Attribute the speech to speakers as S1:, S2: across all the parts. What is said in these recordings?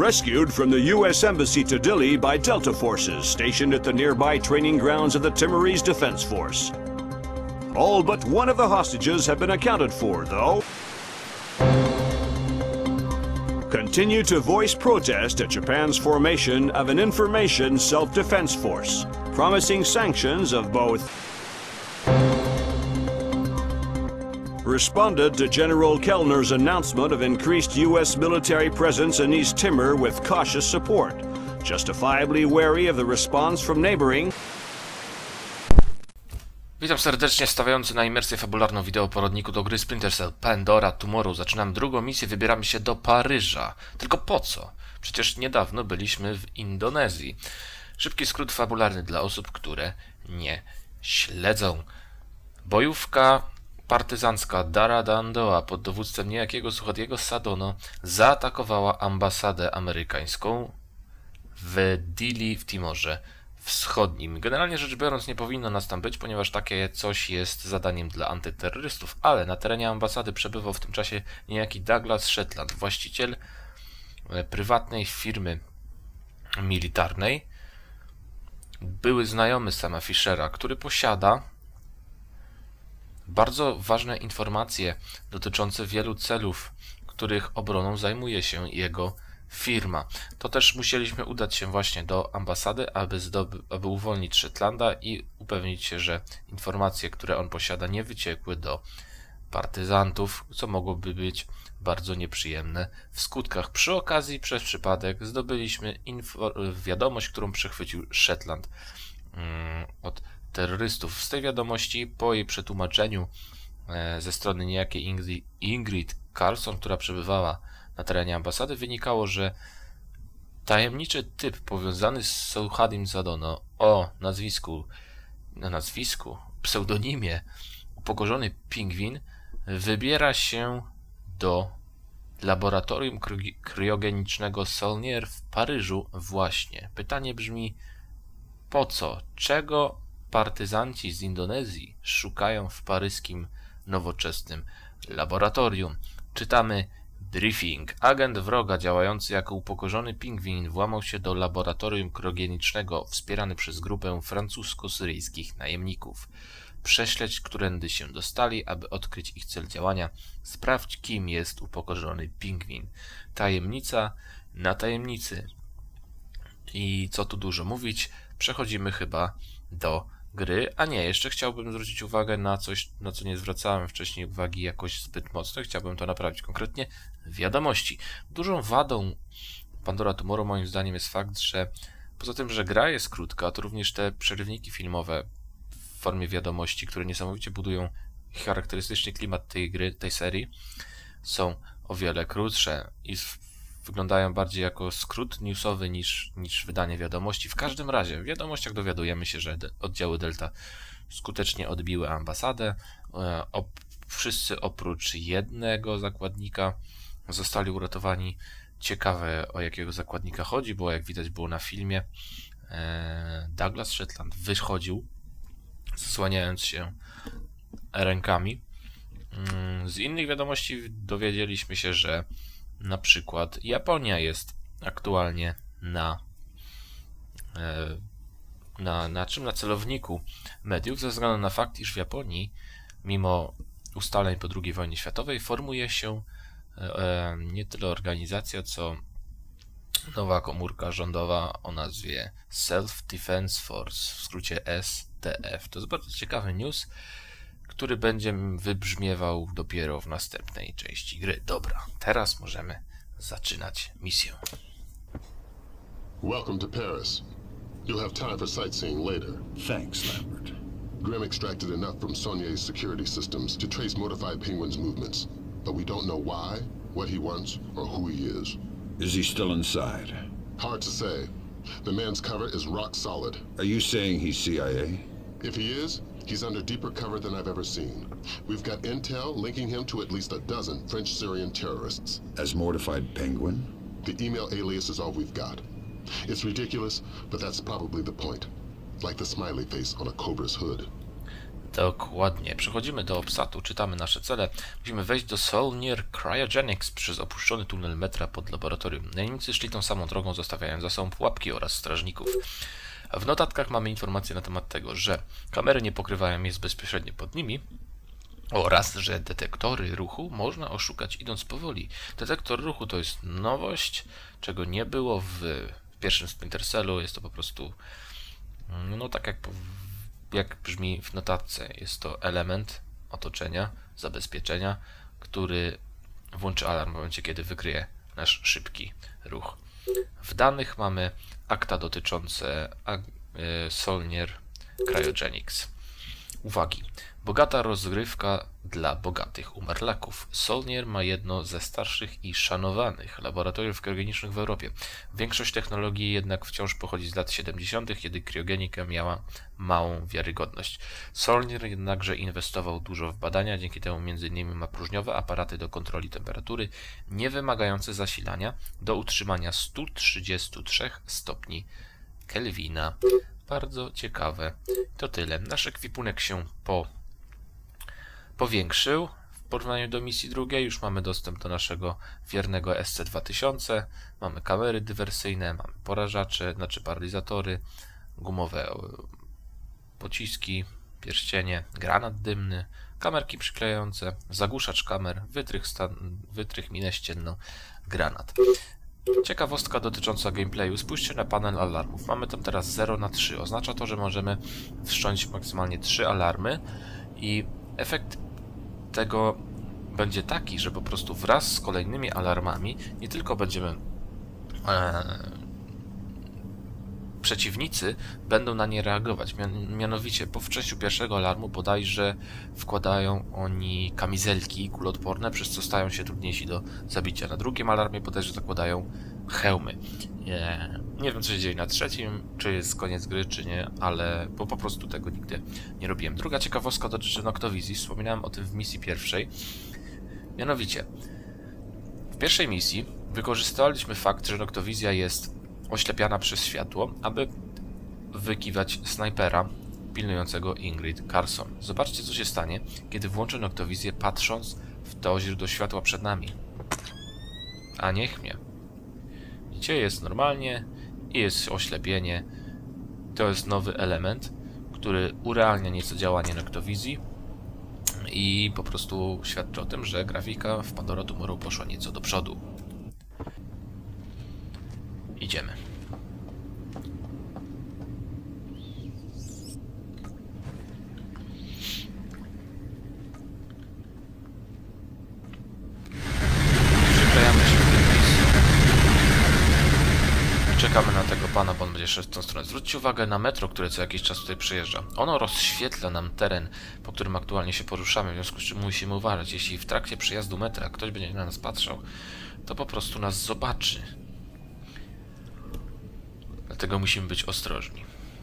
S1: rescued from the U.S. Embassy to Dili by Delta forces stationed at the nearby training grounds of the Timorese Defense Force. All but one of the hostages have been accounted for, though. Continue to voice protest at Japan's formation of an information self-defense force, promising sanctions of both. Responded to General Kellner's announcement of increased U.S. military presence in East Timor with cautious support, justifiably wary of the response from neighboring.
S2: Witam serdecznie, stawiający na imersję fabularną wideoporadniku do gry Splinter Cell Pandora Tomorrow. Zaczynam drugą misję, wybieramy się do Paryża. Tylko po co? Przecież niedawno byliśmy w Indonezji. Szybki skrót fabularny dla osób, które nie śledzą. Bojówka partyzancka Dara Dandoa pod dowództwem niejakiego Suhadiego Sadono zaatakowała ambasadę amerykańską w Dili w Timorze Wschodnim. Generalnie rzecz biorąc nie powinno nas tam być, ponieważ takie coś jest zadaniem dla antyterrorystów, ale na terenie ambasady przebywał w tym czasie niejaki Douglas Shetland, właściciel prywatnej firmy militarnej, były znajomy Sama Fishera, który posiada bardzo ważne informacje dotyczące wielu celów, których obroną zajmuje się jego firma. To też musieliśmy udać się właśnie do ambasady, aby uwolnić Shetlanda i upewnić się, że informacje, które on posiada, nie wyciekły do partyzantów, co mogłoby być bardzo nieprzyjemne w skutkach. Przy okazji, przez przypadek, zdobyliśmy wiadomość, którą przechwycił Shetland od terrorystów. Z tej wiadomości, po jej przetłumaczeniu ze strony niejakiej Ingrid Carlson, która przebywała na terenie ambasady, wynikało, że tajemniczy typ powiązany z Suhadim Sadono o pseudonimie Upokorzony Pingwin wybiera się do laboratorium kryogenicznego Saulnier w Paryżu właśnie. Pytanie brzmi, po co? Czego partyzanci z Indonezji szukają w paryskim nowoczesnym laboratorium? Czytamy briefing. Agent wroga działający jako upokorzony pingwin włamał się do laboratorium kryogenicznego wspierany przez grupę francusko-syryjskich najemników. Prześledź, którędy się dostali, aby odkryć ich cel działania. Sprawdź, kim jest upokorzony pingwin. Tajemnica na tajemnicy. I co tu dużo mówić, przechodzimy chyba do gry, a nie, jeszcze chciałbym zwrócić uwagę na coś, na co nie zwracałem wcześniej uwagi jakoś zbyt mocno. Chciałbym to naprawić, konkretnie wiadomości. Dużą wadą Pandora Tomorrow moim zdaniem jest fakt, że poza tym, że gra jest krótka, to również te przerywniki filmowe w formie wiadomości, które niesamowicie budują charakterystyczny klimat tej gry, tej serii, są o wiele krótsze i wyglądają bardziej jako skrót newsowy niż wydanie wiadomości. W każdym razie w wiadomościach dowiadujemy się, że oddziały Delta skutecznie odbiły ambasadę. Wszyscy oprócz jednego zakładnika zostali uratowani. Ciekawe, o jakiego zakładnika chodzi, bo jak widać było na filmie, Douglas Shetland wychodził, zasłaniając się rękami. Z innych wiadomości dowiedzieliśmy się, że na przykład Japonia jest aktualnie na celowniku mediów, ze względu na fakt, iż w Japonii, mimo ustaleń po II wojnie światowej, formuje się nie tyle organizacja, co nowa komórka rządowa o nazwie Self-Defense Force, w skrócie SDF. To jest bardzo ciekawy news, który będzie wybrzmiewał dopiero w następnej części gry. Dobra, teraz możemy zaczynać misję.
S3: Welcome to Paris. You'll have time for sightseeing later.
S4: Thanks, Lambert.
S3: Grim extracted enough from Saulnier's security systems to trace Mortified Penguin's movements, but we don't know why, what he wants, or who he is.
S4: Is he still inside?
S3: Hard to say. The man's cover is rock solid.
S4: Are you saying he's CIA?
S3: If he is, he's under deeper cover than I've ever seen. We've got intel linking him to at least a dozen French-Syrian terrorists.
S4: As Mortified Penguin?
S3: The email alias is all we've got. It's ridiculous, but that's probably the point. Like the smiley face on a cobra's hood.
S2: Dokładnie. Przechodzimy do obsatu, czytamy nasze cele. Musimy wejść do Saulnier Cryogenics przez opuszczony tunel metra pod laboratorium. Najemnicy szli tą samą drogą, zostawiając za sobą pułapki oraz strażników. W notatkach mamy informacje na temat tego, że kamery nie pokrywają miejsc bezpośrednio pod nimi oraz, że detektory ruchu można oszukać idąc powoli. Detektor ruchu to jest nowość, czego nie było w pierwszym Splinter Cellu. Jest to po prostu, no tak jak brzmi w notatce, jest to element otoczenia, zabezpieczenia, który włączy alarm w momencie, kiedy wykryje nasz szybki ruch. W danych mamy akta dotyczące Saulnier Cryogenics. Uwagi. Bogata rozgrywka dla bogatych umarlaków. Saulnier ma jedno ze starszych i szanowanych laboratoriów kryogenicznych w Europie. Większość technologii jednak wciąż pochodzi z lat 70., kiedy kriogenika miała małą wiarygodność. Saulnier jednakże inwestował dużo w badania, dzięki temu m.in. ma próżniowe aparaty do kontroli temperatury, nie wymagające zasilania, do utrzymania 133 stopni Kelwina. Bardzo ciekawe. To tyle. Nasz ekwipunek się powiększył w porównaniu do misji drugiej. Już mamy dostęp do naszego wiernego SC-2000. Mamy kamery dywersyjne, mamy porażacze, znaczy paralizatory, gumowe pociski, pierścienie, granat dymny, kamerki przyklejające, zagłuszacz kamer, wytrych, minę ścienną, granat. Ciekawostka dotycząca gameplayu. Spójrzcie na panel alarmów. Mamy tam teraz 0/3. Oznacza to, że możemy wszcząć maksymalnie 3 alarmy i efekt tego będzie taki, że po prostu wraz z kolejnymi alarmami nie tylko będziemy przeciwnicy będą na nie reagować. Mianowicie po wszczęciu pierwszego alarmu bodajże wkładają oni kamizelki kuloodporne, przez co stają się trudniejsi do zabicia. Na drugim alarmie bodajże zakładają hełmy. Nie wiem, co się dzieje na trzecim, czy jest koniec gry, czy nie, ale bo po prostu tego nigdy nie robiłem. Druga ciekawostka dotyczy Noctowizji. Wspominałem o tym w misji pierwszej. Mianowicie w pierwszej misji wykorzystaliśmy fakt, że Noctowizja jest oślepiana przez światło, aby wykiwać snajpera pilnującego Ingrid Carson. Zobaczcie, co się stanie, kiedy włączę Noctowizję, patrząc w to źródło światła przed nami. A niech mnie. Widzicie, jest normalnie i jest oślepienie. To jest nowy element, który urealnia nieco działanie Noctowizji i po prostu świadczy o tym, że grafika w Pandora Tomorrow poszła nieco do przodu. Idziemy. Przyklejamy się w tym miejscu. Czekamy na tego pana, bo on będzie szedł w tą stronę. Zwróćcie uwagę na metro, które co jakiś czas tutaj przyjeżdża. Ono rozświetla nam teren, po którym aktualnie się poruszamy, w związku z czym musimy uważać. Jeśli w trakcie przejazdu metra ktoś będzie na nas patrzał, to po prostu nas zobaczy. Dlatego musimy być ostrożni.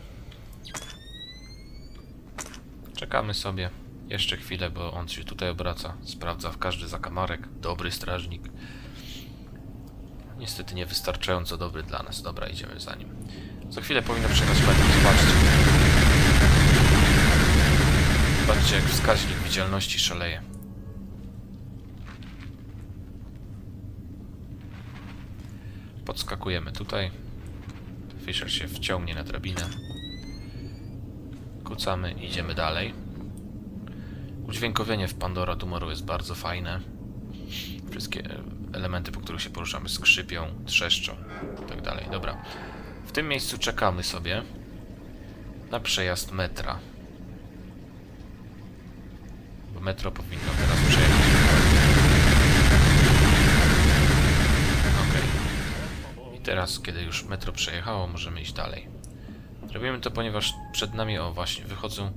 S2: Czekamy sobie jeszcze chwilę, bo on się tutaj obraca. Sprawdza w każdy zakamarek. Dobry strażnik. Niestety niewystarczająco dobry dla nas. Dobra, idziemy za nim. Co chwilę powinno przejechać metr. Zobaczcie. Zobaczcie, jak wskaźnik widzialności szaleje. Podskakujemy tutaj. Fisher się wciągnie na drabinę. Kucamy, idziemy dalej. Udźwiękowienie w Pandora Tomorrow jest bardzo fajne. Wszystkie elementy, po których się poruszamy, skrzypią, trzeszczą i tak dalej. Dobra. W tym miejscu czekamy sobie na przejazd metra. Bo metro powinno teraz przejechać. Teraz, kiedy już metro przejechało, możemy iść dalej. Robimy to, ponieważ przed nami, o właśnie, wychodzą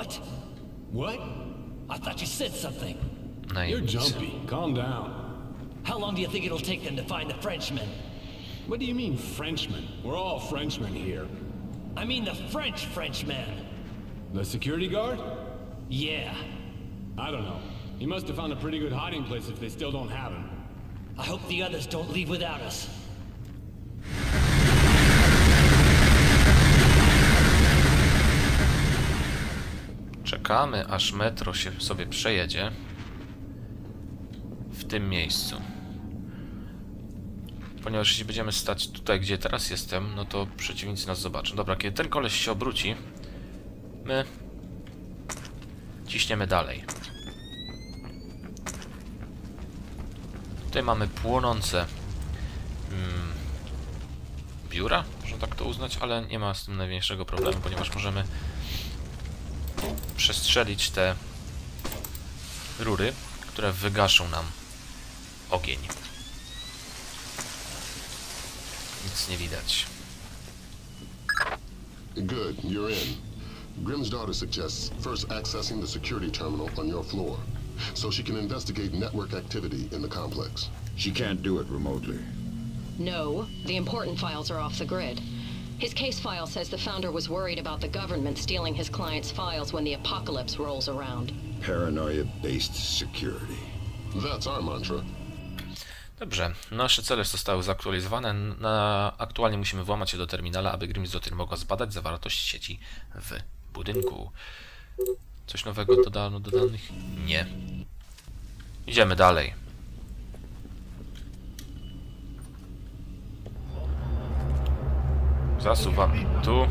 S2: najemnicy.
S5: You're jumpy. Calm down.
S6: How long do you think it'll take them to find the Frenchmen?
S5: What do you mean, Frenchmen? We're all Frenchmen here.
S6: I mean the Frenchmen.
S5: The security guard?
S6: Yeah.
S5: I don't know. He must have found a pretty good hiding place if they still don't have him.
S6: I hope the others don't leave without us.
S2: Czekamy, aż metro się sobie przejedzie w tym miejscu. Ponieważ jeśli będziemy stać tutaj, gdzie teraz jestem, no to przeciwnicy nas zobaczą. Dobra, kiedy ten koleś się obróci, my ciśniemy dalej. Tutaj mamy płonące biura, można tak to uznać, ale nie ma z tym największego problemu, ponieważ możemy przestrzelić te rury, które wygaszą nam ogień. Nic nie widać.
S3: Good, you're in. Grimm's daughter suggests first accessing the security terminal on your floor, so she can investigate network activity in the complex.
S4: She can't do it remotely.
S7: No, the important files are off the grid. His case file says the founder was worried about the government stealing his client's files when the apocalypse rolls around.
S4: Paranoia-based security.
S3: That's our mantra.
S2: Dobrze, nasze cele zostały zaktualizowane. Aktualnie musimy włamać się do terminala, aby Grimm's Daughter mogła zbadać zawartość sieci w budynku. Coś nowego dodano do danych? Nie. Idziemy dalej. Zasuwamy tu.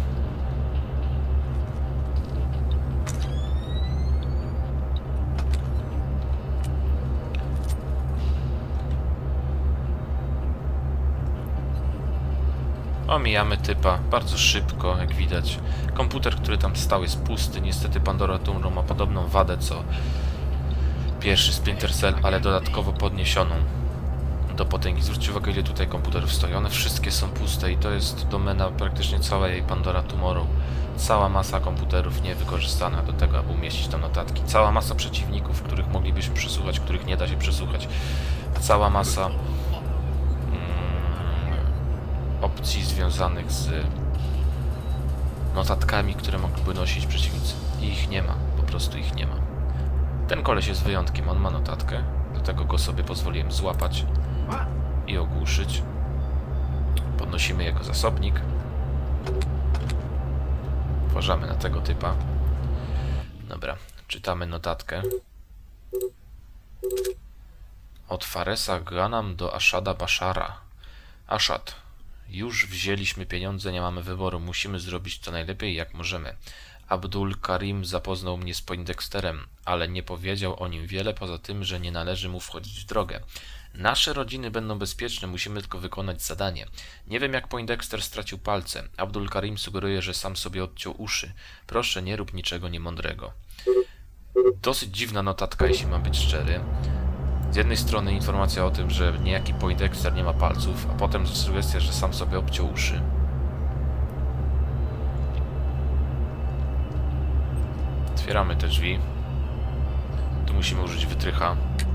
S2: Omijamy typa bardzo szybko, jak widać. Komputer, który tam stał, jest pusty. Niestety Pandora Tomorrow ma podobną wadę co pierwszy Splinter Cell, ale dodatkowo podniesioną do potęgi. Zwróćcie uwagę, ile tutaj komputerów stoi. One wszystkie są puste i to jest domena praktycznie całej Pandora Tomorrow. Cała masa komputerów niewykorzystana do tego, aby umieścić tam notatki. Cała masa przeciwników, których moglibyśmy przesłuchać, których nie da się przesłuchać. Cała masa opcji związanych z notatkami, które mogliby nosić przeciwnicy. I ich nie ma, po prostu ich nie ma. Ten koleś jest wyjątkiem, on ma notatkę, dlatego go sobie pozwoliłem złapać i ogłuszyć. Podnosimy jego zasobnik. Uważamy na tego typa. Dobra, czytamy notatkę. Od Faresa Ghanam do Ashada Bashara. Ashad. Już wzięliśmy pieniądze, nie mamy wyboru. Musimy zrobić to najlepiej, jak możemy. Abdul Karim zapoznał mnie z Poindexterem, ale nie powiedział o nim wiele, poza tym, że nie należy mu wchodzić w drogę. Nasze rodziny będą bezpieczne, musimy tylko wykonać zadanie. Nie wiem, jak Poindexter stracił palce. Abdul Karim sugeruje, że sam sobie odciął uszy. Proszę, nie rób niczego niemądrego. Dosyć dziwna notatka, jeśli mam być szczery. Z jednej strony informacja o tym, że niejaki Poindexter nie ma palców, a potem sugestia, że sam sobie obciął uszy. Otwieramy te drzwi. Tu musimy użyć wytrycha.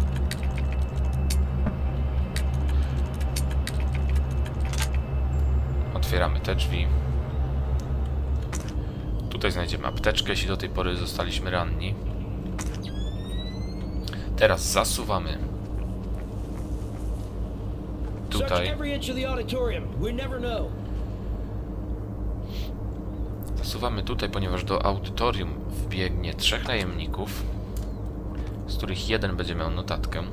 S2: Otwieramy te drzwi. Tutaj znajdziemy apteczkę, jeśli do tej pory zostaliśmy ranni. Teraz zasuwamy. Tutaj. Zasuwamy tutaj, ponieważ do audytorium wbiegnie 3 najemników, z których jeden będzie miał notatkę.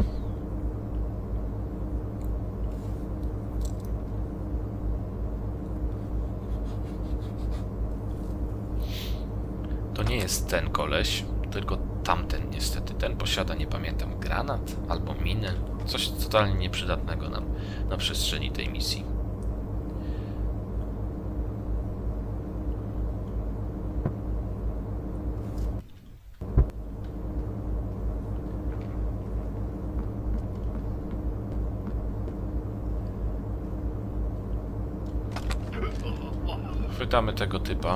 S2: To nie jest ten koleś, tylko tamten niestety. Ten posiada, nie pamiętam, granat albo minę. Coś totalnie nieprzydatnego nam na przestrzeni tej misji. Chwytamy tego typa.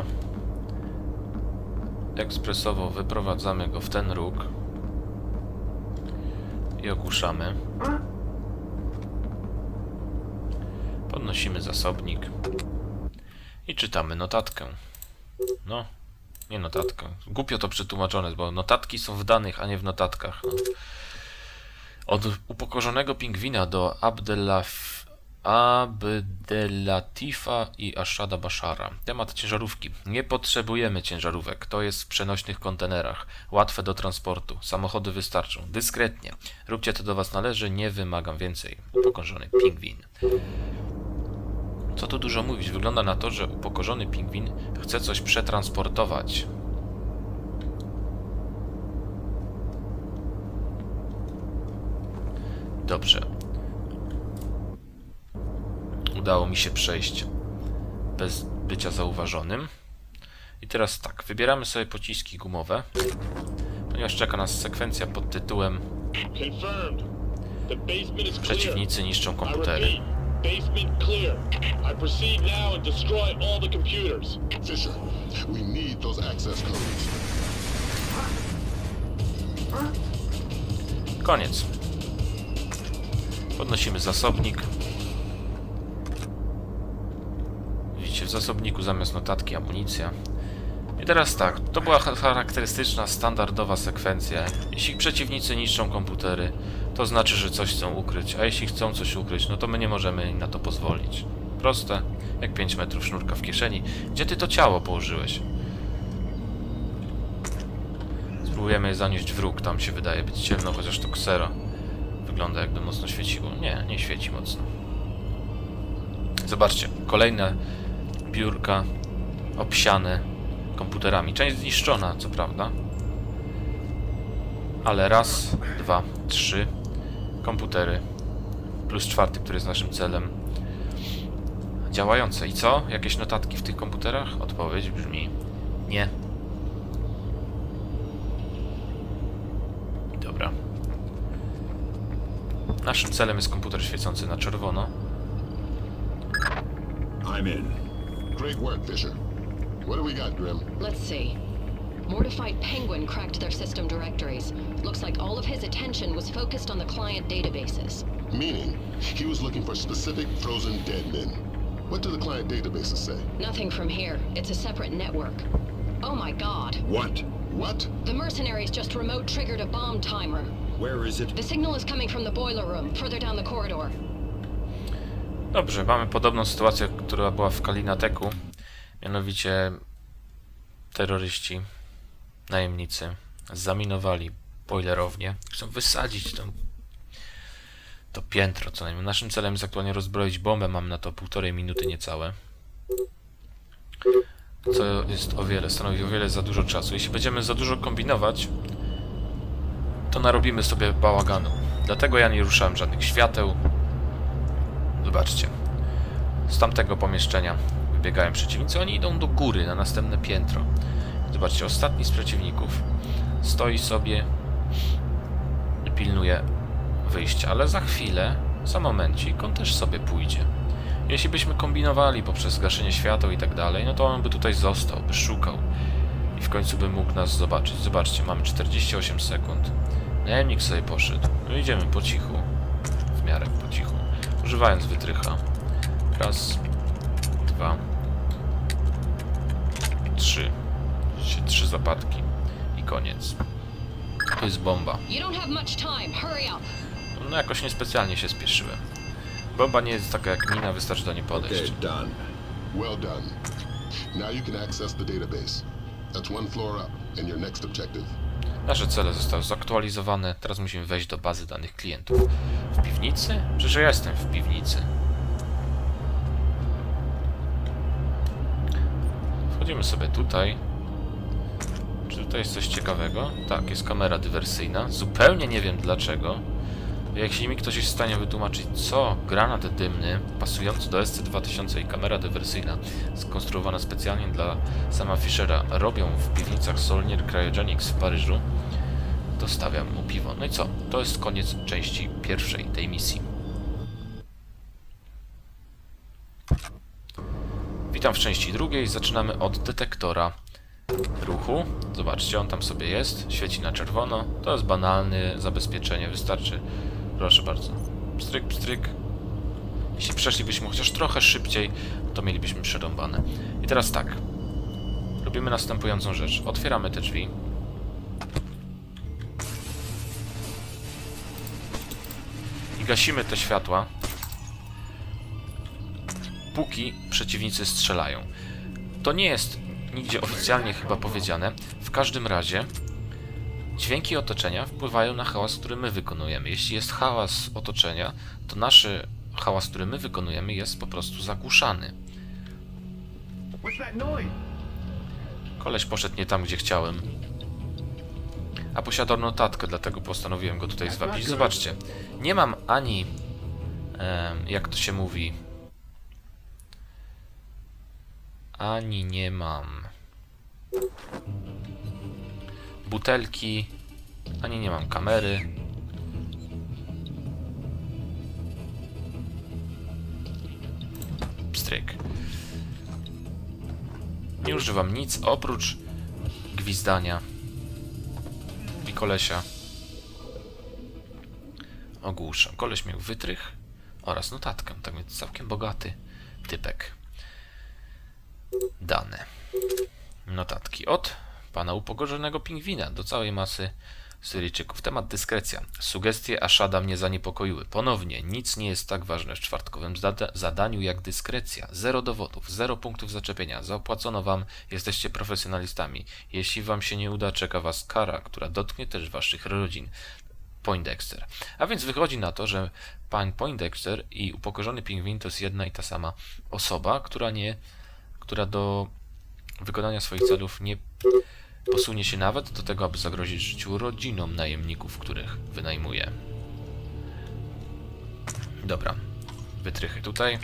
S2: Ekspresowo wyprowadzamy go w ten róg i ogłuszamy. Podnosimy zasobnik i czytamy notatkę. No, nie notatkę. Głupio to przetłumaczone, bo notatki są w danych, a nie w notatkach. No. Od upokorzonego pingwina do Abdelatifa i Ashada Bashara. Temat ciężarówki. Nie potrzebujemy ciężarówek. To jest w przenośnych kontenerach. Łatwe do transportu. Samochody wystarczą. Dyskretnie. Róbcie to do was należy. Nie wymagam więcej. Upokorzony pingwin. Co tu dużo mówić? Wygląda na to, że upokorzony pingwin chce coś przetransportować. Dobrze. Udało mi się przejść bez bycia zauważonym. I teraz tak, wybieramy sobie pociski gumowe, ponieważ czeka nas sekwencja pod tytułem Przeciwnicy niszczą komputery.
S3: Fisher, we need those access codes.
S2: Koniec. Podnosimy zasobnik. Widzicie, w zasobniku zamiast notatki amunicja. I teraz tak, to była charakterystyczna, standardowa sekwencja. Jeśli przeciwnicy niszczą komputery, to znaczy, że coś chcą ukryć, a jeśli chcą coś ukryć, no to my nie możemy im na to pozwolić. Proste, jak 5 metrów sznurka w kieszeni. Gdzie ty to ciało położyłeś? Spróbujemy je zanieść w róg, tam się wydaje być ciemno, chociaż to ksero. Wygląda jakby mocno świeciło. Nie, nie świeci mocno. Zobaczcie, kolejne biurka obsiane komputerami. Część zniszczona, co prawda. Ale raz, dwa, trzy komputery. Plus czwarty, który jest naszym celem. Działające. I co? Jakieś notatki w tych komputerach? Odpowiedź brzmi nie. Dobra. Naszym celem jest komputer świecący na czerwono.
S4: I'm in.
S3: Great work, Fisher. What do we got, Grim?
S7: Let's see. Mortified Penguin cracked their system directories. Looks like all of his attention was focused on the client databases.
S3: Meaning, he was looking for specific frozen dead men. What do the client databases say?
S7: Nothing from here. It's a separate network. Oh my god.
S4: What?
S3: What?
S7: The mercenaries just remote triggered a bomb timer.
S4: Where is it?
S7: The signal is coming from the boiler room, further down the corridor.
S2: Dobrze, mamy podobną sytuację, która była w Kalinateku. Mianowicie terroryści, najemnicy zaminowali boilerownię. Chcą wysadzić to piętro co najmniej. Naszym celem jest aktualnie rozbroić bombę. Mamy na to 1,5 minuty niecałe. Co jest stanowi o wiele za dużo czasu. Jeśli będziemy za dużo kombinować, to narobimy sobie bałaganu. Dlatego ja nie ruszałem żadnych świateł. Zobaczcie. Z tamtego pomieszczenia wybiegają przeciwnicy. Oni idą do góry, na następne piętro. Zobaczcie, ostatni z przeciwników stoi sobie i pilnuje wyjścia. Ale za chwilę, za momencik, on też sobie pójdzie. Jeśli byśmy kombinowali poprzez gaszenie świateł i tak dalej, no to on by tutaj został, by szukał. I w końcu by mógł nas zobaczyć. Zobaczcie, mamy 48 sekund. Najemnik sobie poszedł. No idziemy po cichu. W miarę po cichu. Używając wytrycha. Raz, dwa, trzy. 3 zapadki. I koniec. To jest bomba. No jakoś niespecjalnie się spieszyłem. Bomba nie jest taka jak mina, wystarczy do niej podejść.
S4: Okay, done.
S3: Well done. Now you can access the database. That's one floor up and your next objective.
S2: Nasze cele zostały zaktualizowane. Teraz musimy wejść do bazy danych klientów. W piwnicy? Przecież ja jestem w piwnicy. Wchodzimy sobie tutaj. Czy tutaj jest coś ciekawego? Tak, jest kamera dywersyjna. Zupełnie nie wiem dlaczego. Jeśli mi ktoś jest w stanie wytłumaczyć, co granat dymny pasujący do SC-2000 i kamera dywersyjna skonstruowana specjalnie dla sama Fishera robią w piwnicach Saulnier Cryogenics w Paryżu, to stawiam mu piwo. No i co? To jest koniec części pierwszej tej misji. Witam w części drugiej. Zaczynamy od detektora ruchu. Zobaczcie, on tam sobie jest. Świeci na czerwono. To jest banalne zabezpieczenie. Wystarczy. Proszę bardzo. Pstryk, pstryk. Jeśli przeszlibyśmy chociaż trochę szybciej, to mielibyśmy przerąbane. I teraz tak. Robimy następującą rzecz. Otwieramy te drzwi. I gasimy te światła. póki przeciwnicy strzelają. To nie jest nigdzie oficjalnie chyba powiedziane. W każdym razie dźwięki otoczenia wpływają na hałas, który my wykonujemy. Jeśli jest hałas otoczenia, to nasz hałas, który my wykonujemy, jest po prostu zagłuszany. Koleś poszedł nie tam, gdzie chciałem. A posiadał notatkę, dlatego postanowiłem go tutaj zwabić. Zobaczcie, nie mam ani... jak to się mówi... Ani nie mam... butelki, ani nie mam kamery. Pstryk. Nie używam nic oprócz gwizdania i kolesia ogłuszam. Koleś miał wytrych oraz notatkę, tak więc całkiem bogaty typek. Dane. Notatki od pana upokorzonego pingwina do całej masy Syryjczyków. Temat dyskrecja. Sugestie Ashada mnie zaniepokoiły. Ponownie, nic nie jest tak ważne w czwartkowym zadaniu jak dyskrecja. 0 dowodów, 0 punktów zaczepienia. Zapłacono wam, jesteście profesjonalistami. Jeśli wam się nie uda, czeka was kara, która dotknie też waszych rodzin. Poindexter. A więc wychodzi na to, że pan Poindexter i upokorzony pingwin to jest jedna i ta sama osoba, która do wykonania swoich celów nie posunie się nawet do tego, aby zagrozić życiu rodzinom najemników, których wynajmuje. Dobra, wytrychy tutaj.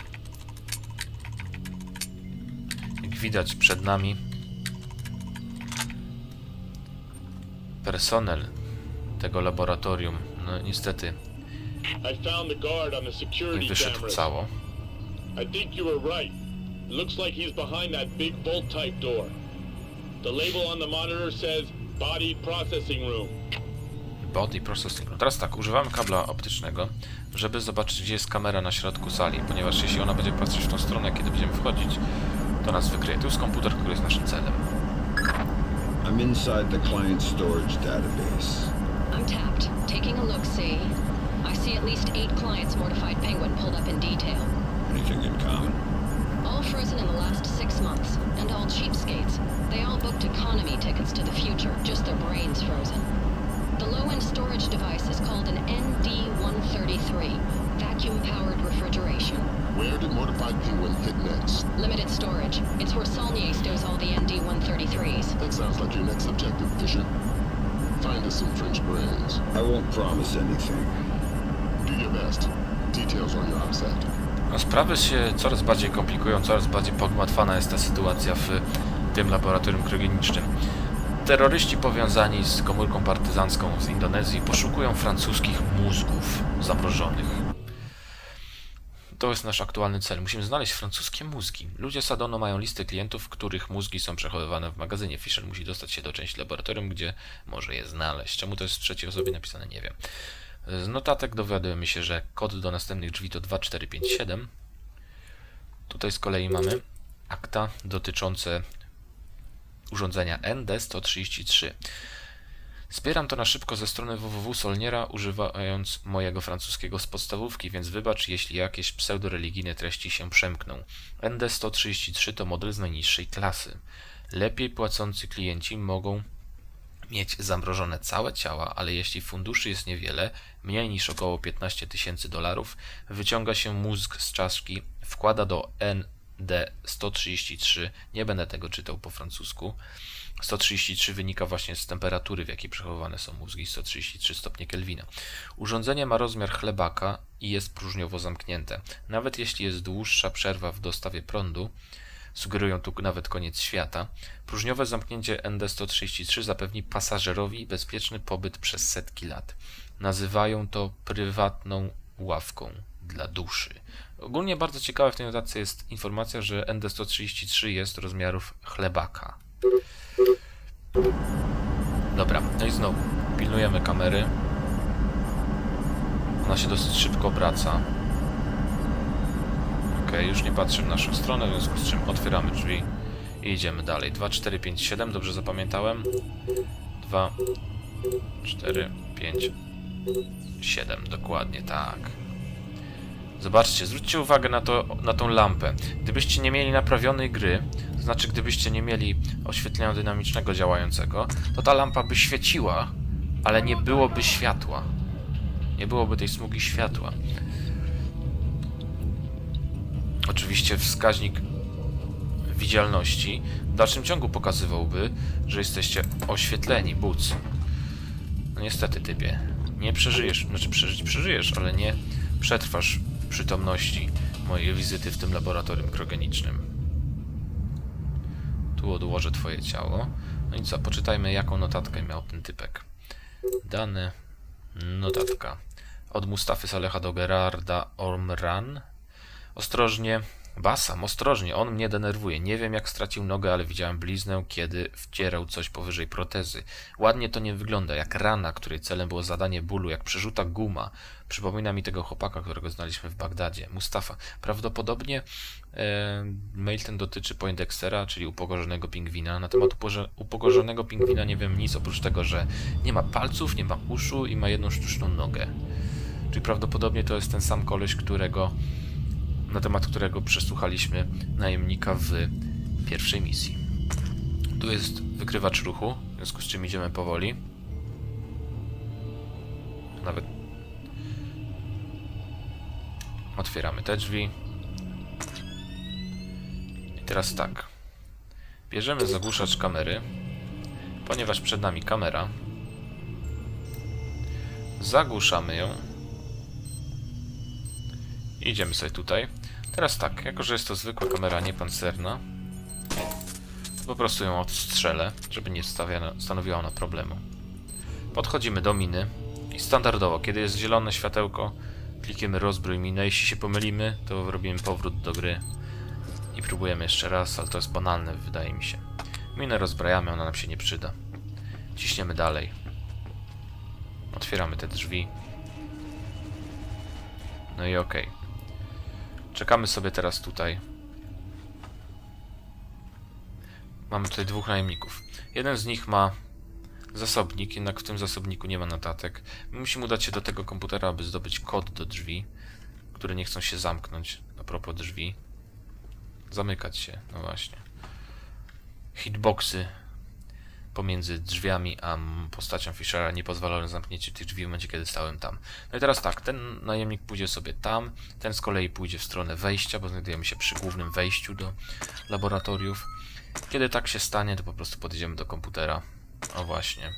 S2: Jak widać przed nami personel tego laboratorium, no niestety nie wyszedł cało.
S8: Looks like he's behind that big bolt type door. The label on the monitor says Body Processing Room.
S2: Body Processing Room. Teraz tak, używamy kabla optycznego, żeby zobaczyć, gdzie jest kamera na środku sali, ponieważ jeśli ona będzie patrzeć w tą stronę, kiedy będziemy wchodzić, to nas wykryje. Tu jest komputer, który jest naszym celem.
S4: I'm inside the client storage database.
S7: I'm tapped. Taking a look-see. I see at least 8 clients Mortified Penguin pulled up in detail.
S4: Anything in common?
S7: All frozen in the last 6 months, and all cheapskates. They all booked economy tickets to the future, just their brains frozen. The low-end storage device is called an ND-133, vacuum-powered refrigeration.
S3: Where did Mortified Penguin hit next?
S7: Limited storage. It's where Saulnier stores all the ND-133s.
S3: That sounds like your next objective, Fisher. Find us some French brains.
S4: I won't promise anything.
S3: Do your best. Details on your OPSAT.
S2: No, sprawy się coraz bardziej komplikują, coraz bardziej pogmatwana jest ta sytuacja w tym laboratorium kryogenicznym. Terroryści powiązani z komórką partyzancką z Indonezji poszukują francuskich mózgów zamrożonych. To jest nasz aktualny cel. Musimy znaleźć francuskie mózgi. Ludzie Sadono mają listę klientów, których mózgi są przechowywane w magazynie. Fisher musi dostać się do części laboratorium, gdzie może je znaleźć. Czemu to jest w trzeciej osobie napisane, nie wiem. Z notatek dowiadujemy się, że kod do następnych drzwi to 2457. Tutaj z kolei mamy akta dotyczące urządzenia ND-133. Zbieram to na szybko ze strony www Solniera, używając mojego francuskiego z podstawówki, więc wybacz, jeśli jakieś pseudoreligijne treści się przemkną. ND-133 to model z najniższej klasy. Lepiej płacący klienci mogą mieć zamrożone całe ciała, ale jeśli funduszy jest niewiele, mniej niż około $15,000, wyciąga się mózg z czaszki, wkłada do ND-133, nie będę tego czytał po francusku. 133 wynika właśnie z temperatury, w jakiej przechowywane są mózgi, 133 stopnie Kelwina. Urządzenie ma rozmiar chlebaka i jest próżniowo zamknięte. Nawet jeśli jest dłuższa przerwa w dostawie prądu, sugerują tu nawet koniec świata, próżniowe zamknięcie ND-133 zapewni pasażerowi bezpieczny pobyt przez setki lat. Nazywają to prywatną ławką dla duszy. Ogólnie bardzo ciekawa w tej notatce jest informacja, że ND-133 jest rozmiarów chlebaka. Dobra, no i znowu pilnujemy kamery. Ona się dosyć szybko obraca. Ok, już nie patrzy w naszą stronę, w związku z czym otwieramy drzwi i idziemy dalej. 2, 4, 5, 7, dobrze zapamiętałem? 2, 4, 5, 7, dokładnie tak. Zobaczcie, zwróćcie uwagę na tą lampę. Gdybyście nie mieli naprawionej gry, to znaczy gdybyście nie mieli oświetlenia dynamicznego działającego, to ta lampa by świeciła, ale nie byłoby światła. Nie byłoby tej smugi światła. Oczywiście wskaźnik widzialności w dalszym ciągu pokazywałby, że jesteście oświetleni, buc. No niestety, typie. Nie przeżyjesz, znaczy przeżyjesz, ale nie przetrwasz w przytomności mojej wizyty w tym laboratorium kryogenicznym. Tu odłożę twoje ciało. No i co, poczytajmy, jaką notatkę miał ten typek. Dane, notatka. Od Mustafy Saleha do Gerarda Ormran. Ostrożnie, Basam, ostrożnie, on mnie denerwuje. Nie wiem, jak stracił nogę, ale widziałem bliznę, kiedy wcierał coś powyżej protezy. Ładnie to nie wygląda, jak rana, której celem było zadanie bólu, jak przerzuta guma. Przypomina mi tego chłopaka, którego znaliśmy w Bagdadzie. Mustafa. Prawdopodobnie mail ten dotyczy Poindextera, czyli upokorzonego pingwina. Na temat upokorzonego pingwina nie wiem nic, oprócz tego, że nie ma palców, nie ma uszu i ma jedną sztuczną nogę. Czyli prawdopodobnie to jest ten sam koleś, na temat którego przesłuchaliśmy najemnika w pierwszej misji. Tu jest wykrywacz ruchu, w związku z czym idziemy powoli. Nawet otwieramy te drzwi. I teraz tak. Bierzemy zagłuszacz kamery, ponieważ przed nami kamera. Zagłuszamy ją. Idziemy sobie tutaj. Teraz tak, jako że jest to zwykła kamera niepancerna, to po prostu ją odstrzelę, żeby nie stanowiła ona problemu. Podchodzimy do miny i standardowo, kiedy jest zielone światełko, klikniemy rozbrój minę. Jeśli się pomylimy, to robimy powrót do gry i próbujemy jeszcze raz, ale to jest banalne, wydaje mi się. Minę rozbrajamy, ona nam się nie przyda. Ciśniemy dalej. Otwieramy te drzwi. No i okej. Czekamy sobie teraz tutaj. Mamy tutaj dwóch najemników. Jeden z nich ma zasobnik, jednak w tym zasobniku nie ma notatek. My musimy udać się do tego komputera, aby zdobyć kod do drzwi, które nie chcą się zamknąć. A propos drzwi. Zamykać się, no właśnie. Hitboxy pomiędzy drzwiami a postacią Fischera nie pozwalają na zamknięcie tych drzwi w momencie, kiedy stałem tam. No i teraz tak, ten najemnik pójdzie sobie tam, ten z kolei pójdzie w stronę wejścia, bo znajdujemy się przy głównym wejściu do laboratoriów. Kiedy tak się stanie, to po prostu podejdziemy do komputera. O właśnie.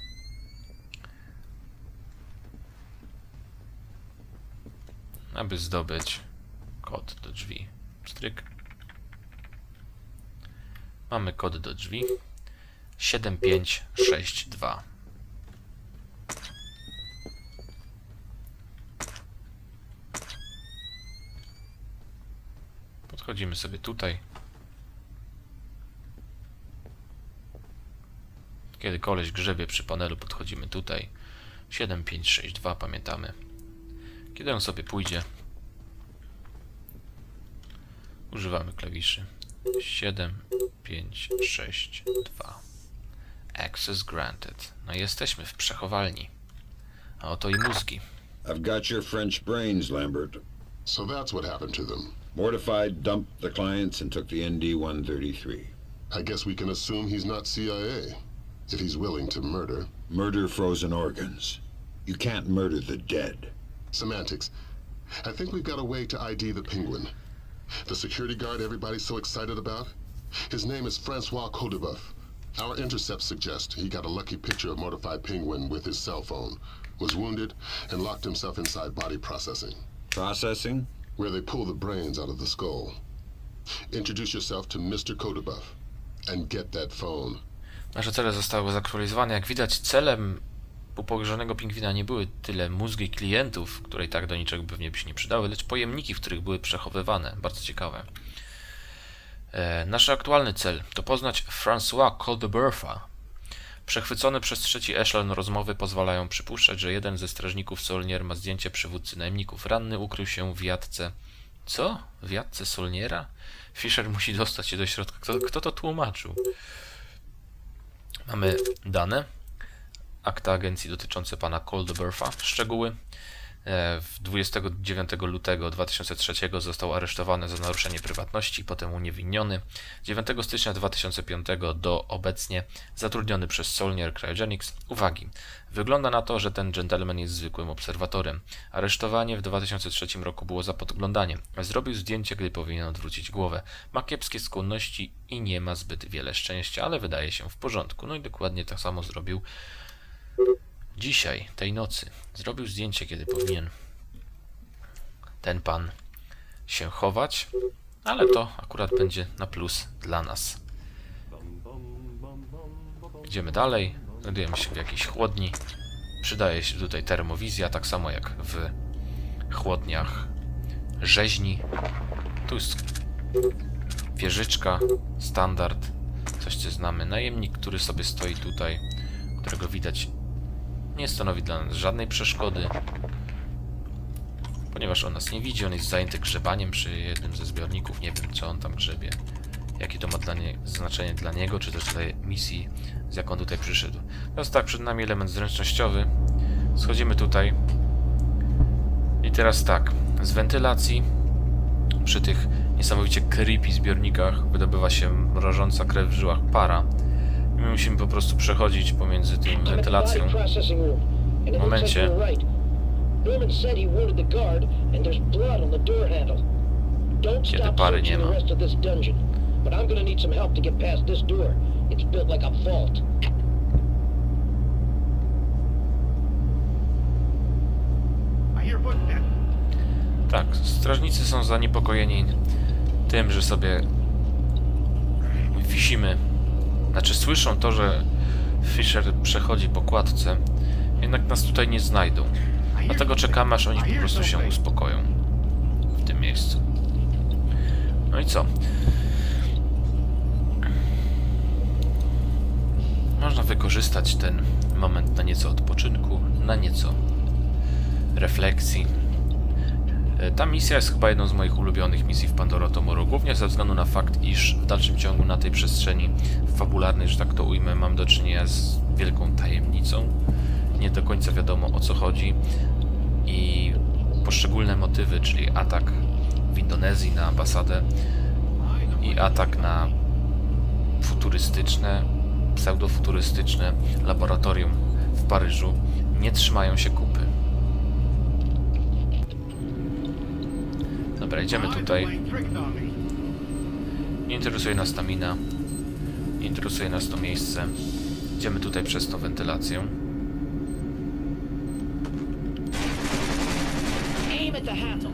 S2: Aby zdobyć kod do drzwi. Stryk. Mamy kod do drzwi. 7562. Podchodzimy sobie tutaj. Kiedy koleś grzebie przy panelu, podchodzimy tutaj. 7562, pamiętamy. Kiedy on sobie pójdzie, używamy klawiszy 7562. Access granted. No jesteśmy w przechowalni. A oto i mózgi.
S4: I've got your French brains, Lambert.
S3: So that's what happened to them.
S4: Mortified dumped the clients and took the ND-133.
S3: I guess we can assume he's not CIA, if he's willing to murder.
S4: Murder frozen organs. You can't murder the dead.
S3: Semantics. I think we've got a way to ID the Penguin. The security guard everybody's so excited about? His name is Francois Codebuff. Our intercepts suggest he got a lucky picture of Mortified Penguin with his cell phone, was wounded, and locked himself inside body processing.
S4: Processing?
S3: Where they pull the brains out of the skull. Introduce yourself to Mr. Codebuff and get that phone.
S2: Nasze cele zostały zaktualizowane. Jak widać, celem upokorzonego pingwina nie były tyle mózgi klientów, które i tak do niczego pewnie by się nie przydały, lecz pojemniki, w których były przechowywane. Bardzo ciekawe. Nasz aktualny cel to poznać François Coldebuffa. Przechwycone przez trzeci eszlon rozmowy pozwalają przypuszczać, że jeden ze strażników Solnier ma zdjęcie przywódcy najemników. Ranny ukrył się w jatce. Co? W jatce Solniera? Fischer musi dostać się do środka. Kto to tłumaczył? Mamy dane. Akta agencji dotyczące pana Coldebuffa. Szczegóły. 29 lutego 2003 został aresztowany za naruszenie prywatności, potem uniewinniony. 9 stycznia 2005 do obecnie zatrudniony przez Saulnier Cryogenics. Uwagi! Wygląda na to, że ten gentleman jest zwykłym obserwatorem. Aresztowanie w 2003 roku było za podglądanie. Zrobił zdjęcie, gdy powinien odwrócić głowę. Ma kiepskie skłonności i nie ma zbyt wiele szczęścia, ale wydaje się w porządku. No i dokładnie tak samo zrobił dzisiaj, tej nocy. Zrobił zdjęcie, kiedy powinien ten pan się chować, ale to akurat będzie na plus dla nas. Idziemy dalej. Znajdujemy się w jakiejś chłodni. Przydaje się tutaj termowizja, tak samo jak w chłodniach rzeźni. Tu jest wieżyczka, standard, coś co znamy. Najemnik, który sobie stoi tutaj, którego widać nie stanowi dla nas żadnej przeszkody, ponieważ on nas nie widzi, on jest zajęty grzebaniem przy jednym ze zbiorników. Nie wiem, co on tam grzebie, jakie to ma znaczenie dla niego, czy też dla misji, z jaką tutaj przyszedł. Teraz tak, przed nami element zręcznościowy. Schodzimy tutaj. I teraz tak, z wentylacji przy tych niesamowicie creepy zbiornikach wydobywa się mrożąca krew w żyłach para. I my musimy po prostu przechodzić pomiędzy tym wentylacją. W momencie, kiedy pary nie ma. Tak, strażnicy są zaniepokojeni tym, że sobie wisimy. Znaczy słyszą to, że Fisher przechodzi po kładce, jednak nas tutaj nie znajdą. Dlatego czekamy, aż oni po prostu się uspokoją w tym miejscu. No i co? Można wykorzystać ten moment na nieco odpoczynku, na nieco refleksji. Ta misja jest chyba jedną z moich ulubionych misji w Pandora Tomorrow, głównie ze względu na fakt, iż w dalszym ciągu na tej przestrzeni fabularnej, że tak to ujmę, mam do czynienia z wielką tajemnicą. Nie do końca wiadomo, o co chodzi i poszczególne motywy, czyli atak w Indonezji na ambasadę i atak na futurystyczne, pseudofuturystyczne laboratorium w Paryżu nie trzymają się kupy. Dobra, idziemy tutaj. Nie interesuje nas ta mina. Nie interesuje nas to miejsce. Idziemy tutaj przez tą wentylację.
S6: Aim at the handle.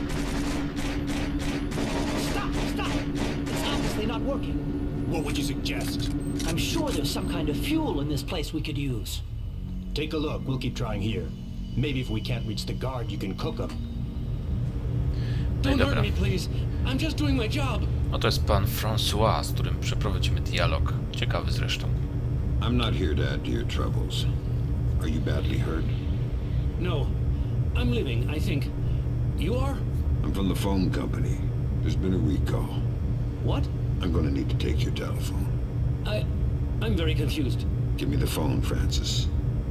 S6: Stop! Stop! It's obviously not working.
S5: What would you suggest?
S6: I'm sure there's some kind of fuel in this place we could use.
S5: Take a look. We'll keep trying here. Maybe if we can't reach the guard, you can cook them.
S2: No i dobra.
S6: I'm just doing my job.
S2: No to jest pan François, z którym przeprowadzimy dialog. Ciekawy zresztą.
S4: I'm not here to add to your troubles. Are you badly hurt?
S6: No. I'm living, I think. You are?
S4: I'm from the phone company. There's been a recall.
S6: What?
S4: I'm gonna need to take your telephone.
S6: I'm very confused.
S4: Give me the phone, Francis.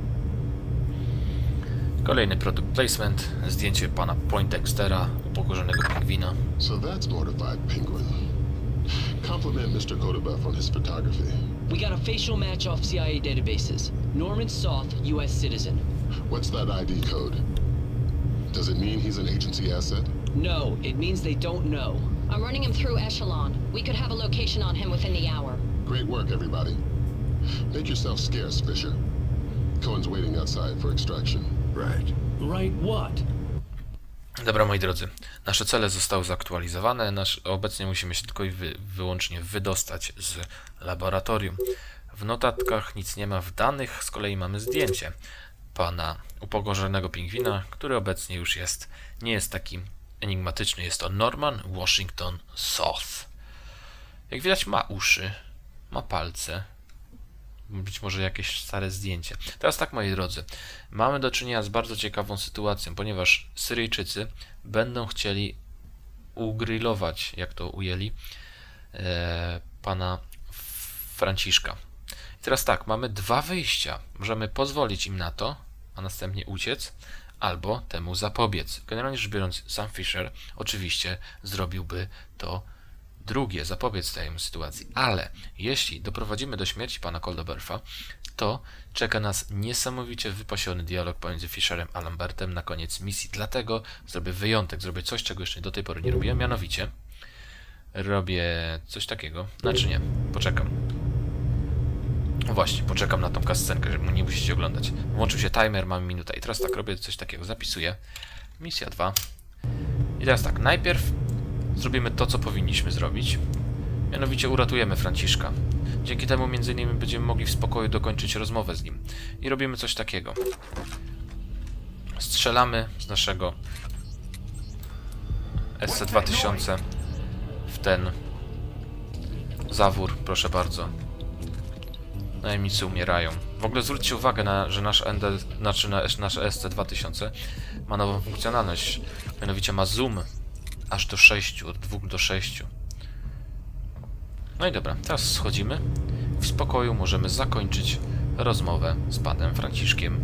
S2: Kolejny product placement, zdjęcie pana Poindextera, upokorzonego pingwina.
S3: So that's Mortified Penguin. Compliment Mr. Kodebuff on his photography.
S6: We got a facial match off CIA databases. Norman Soth, U.S. citizen.
S3: What's that ID code? Does it mean he's an agency asset?
S6: No, it means they don't know.
S7: I'm running him through Echelon. We could have a location on him within the hour.
S3: Great work, everybody. Make yourself scarce, Fisher. Cohen's waiting outside for extraction.
S4: Right.
S6: Right what?
S2: Dobra, moi drodzy, nasze cele zostały zaktualizowane. Obecnie musimy się tylko i wyłącznie wydostać z laboratorium. W notatkach nic nie ma, w danych z kolei mamy zdjęcie pana upokorzonego pingwina, który obecnie już nie jest taki enigmatyczny. Jest to Norman Washington Soth. Jak widać, ma uszy, ma palce. Być może jakieś stare zdjęcie. Teraz tak, moi drodzy, mamy do czynienia z bardzo ciekawą sytuacją, ponieważ Syryjczycy będą chcieli ugrillować, jak to ujęli, pana Franciszka. I teraz tak, mamy dwa wyjścia. Możemy pozwolić im na to, a następnie uciec, albo temu zapobiec. Generalnie rzecz biorąc, sam Fisher oczywiście zrobiłby to drugie, zapobiec tej sytuacji, ale jeśli doprowadzimy do śmierci pana Coldoberfa, to czeka nas niesamowicie wypasiony dialog pomiędzy Fisherem a Lambertem na koniec misji. Dlatego zrobię wyjątek, zrobię coś, czego jeszcze do tej pory nie robiłem, mianowicie robię coś takiego, znaczy nie, poczekam. Właśnie, poczekam na tą cutscenkę, żeby nie musicie oglądać. Włączył się timer, mam minutę i teraz tak, robię coś takiego, zapisuję. Misja 2. I teraz tak, najpierw zrobimy to, co powinniśmy zrobić. Mianowicie uratujemy Franciszka. Dzięki temu m.in. będziemy mogli w spokoju dokończyć rozmowę z nim. I robimy coś takiego. Strzelamy z naszego SC-2000 w ten zawór, proszę bardzo. Najemnicy umierają. W ogóle zwróćcie uwagę, że nasz SC-2000 ma nową funkcjonalność. Mianowicie ma zoom aż do 6, od 2 do 6. No i dobra, teraz schodzimy. W spokoju możemy zakończyć rozmowę z panem Franciszkiem.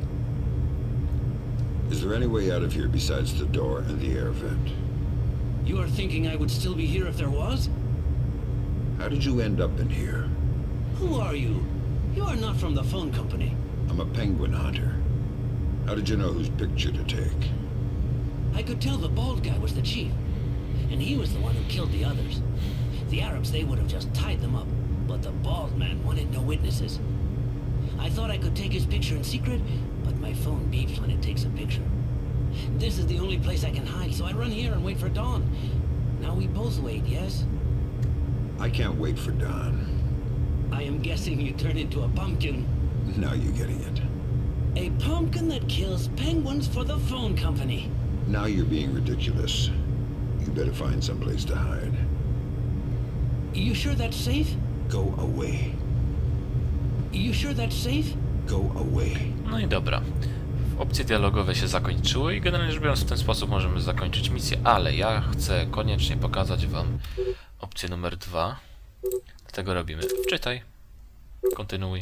S4: Is there any way out of here besides the door and the air vent?
S6: You are thinking I would still be here if there was?
S4: How did you end up in here?
S6: Who are you? You are not from the phone company.
S4: I'm a penguin hunter. How did you know whose picture to take?
S6: I could tell the bald guy was the chief, and he was the one who killed the others. The Arabs, they would have just tied them up, but the bald man wanted no witnesses. I thought I could take his picture in secret, but my phone beeps when it takes a picture. This is the only place I can hide, so I run here and wait for dawn. Now we both wait, yes?
S4: I can't wait for dawn.
S6: I am guessing you turn into a pumpkin.
S4: Now you're getting it.
S6: A pumpkin that kills penguins for the phone company.
S4: Now you're being ridiculous. You better find someplace to hide.
S6: You sure that's safe?
S4: Go away.
S6: You sure that's safe?
S4: Go away.
S2: No i dobra. Opcje dialogowe się zakończyły i generalnie rzecz biorąc w ten sposób możemy zakończyć misję, ale ja chcę koniecznie pokazać wam opcję numer 2. Dlatego robimy wczytaj, kontynuuj.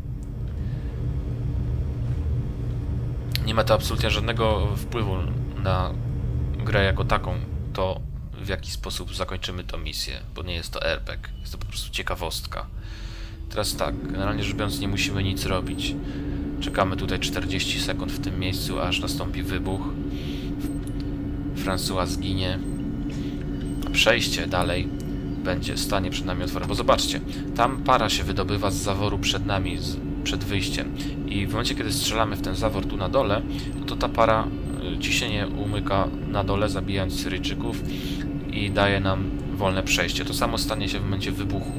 S2: Nie ma to absolutnie żadnego wpływu na grę jako taką, to w jaki sposób zakończymy tę misję, bo nie jest to RPG, jest to po prostu ciekawostka. Teraz tak, generalnie rzecz biorąc nie musimy nic robić. Czekamy tutaj 40 sekund w tym miejscu, aż nastąpi wybuch. François zginie. A przejście dalej stanie przed nami otwarte, bo zobaczcie, tam para się wydobywa z zaworu przed nami, przed wyjściem. I w momencie, kiedy strzelamy w ten zawór tu na dole, to ta para ciśnienie umyka na dole, zabijając Syryjczyków i daje nam wolne przejście. To samo stanie się w momencie wybuchu.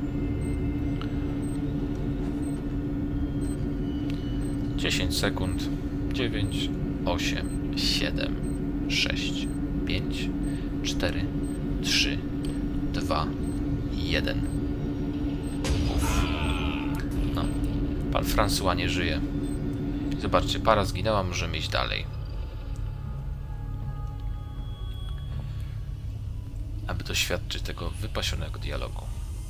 S2: - 10 sekund. 9, 8, 7, 6, 5, 4, 3, 2, 1. No, pan François nie żyje. Zobaczcie, para zginęła, możemy iść dalej. Aby doświadczyć tego wypasionego dialogu.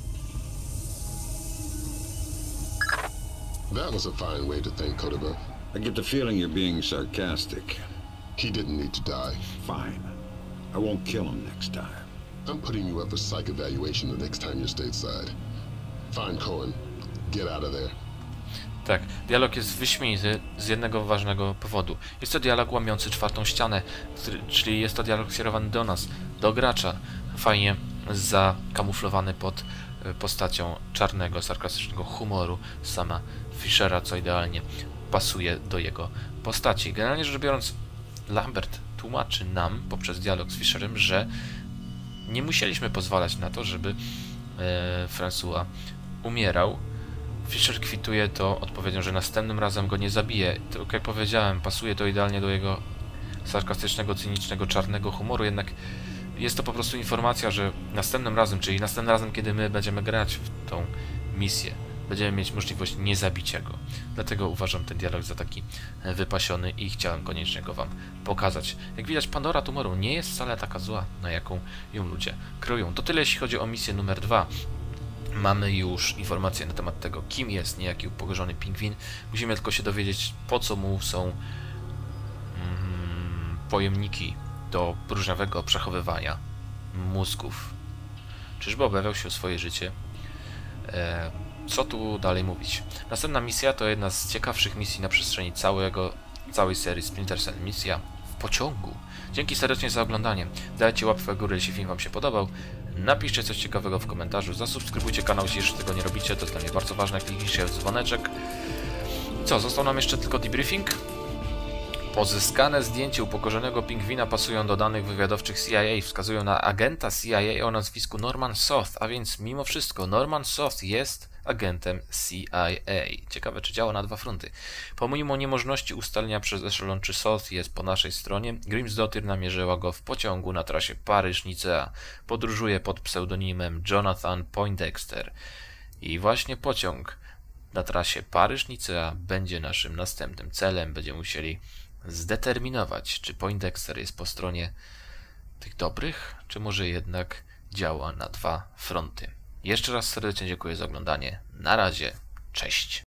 S3: That was a fine way to thank Kodebuff.
S4: I get the feeling you're being sarcastic.
S3: He didn't need to die.
S4: Fine. I won't kill him next time.
S3: I'm putting you up for psych evaluation the next time you're stateside. Find Cohen. Get out of there.
S2: Tak, dialog jest wyśmienity z jednego ważnego powodu. Jest to dialog łamiący czwartą ścianę, czyli jest to dialog skierowany do nas, do gracza. Fajnie zakamuflowany pod postacią czarnego, sarkastycznego humoru sama Fishera, co idealnie pasuje do jego postaci. Generalnie rzecz biorąc, Lambert tłumaczy nam poprzez dialog z Fisherem, że nie musieliśmy pozwalać na to, żeby François umierał. Fisher kwituje to odpowiedzią, że następnym razem go nie zabije. To, jak powiedziałem, pasuje to idealnie do jego sarkastycznego, cynicznego, czarnego humoru, jednak jest to po prostu informacja, że następnym razem, czyli następnym razem, kiedy my będziemy grać w tą misję, będziemy mieć możliwość niezabicia go. Dlatego uważam ten dialog za taki wypasiony i chciałem koniecznie go wam pokazać. Jak widać, Pandora Tomorrow nie jest wcale taka zła, na jaką ją ludzie kryją. To tyle, jeśli chodzi o misję numer 2. Mamy już informacje na temat tego, kim jest niejaki upokorzony pingwin. Musimy tylko się dowiedzieć, po co mu są pojemniki do próżniowego przechowywania mózgów. Czyżby obawiał się o swoje życie? Co tu dalej mówić? Następna misja to jedna z ciekawszych misji na przestrzeni całej serii Splinter Cell. Misja w pociągu. Dzięki serdecznie za oglądanie. Dajcie łapkę w górę, jeśli film wam się podobał. Napiszcie coś ciekawego w komentarzu. Zasubskrybujcie kanał, jeśli jeszcze tego nie robicie. To jest dla mnie bardzo ważne. Kliknijcie w dzwoneczek. Co? Został nam jeszcze tylko debriefing. Pozyskane zdjęcia upokorzonego pingwina pasują do danych wywiadowczych CIA. Wskazują na agenta CIA o nazwisku Norman Soth, a więc mimo wszystko Norman Soth jest agentem CIA. Ciekawe, czy działa na dwa fronty. Pomimo niemożności ustalenia przez Echelon, czy Soth jest po naszej stronie, Grimsdottir namierzyła go w pociągu na trasie Paryż-Nicea. Podróżuje pod pseudonimem Jonathan Poindexter. I właśnie pociąg na trasie Paryż-Nicea będzie naszym następnym celem. Będziemy musieli zdeterminować, czy Poindexter jest po stronie tych dobrych, czy może jednak działa na dwa fronty. Jeszcze raz serdecznie dziękuję za oglądanie. Na razie, cześć.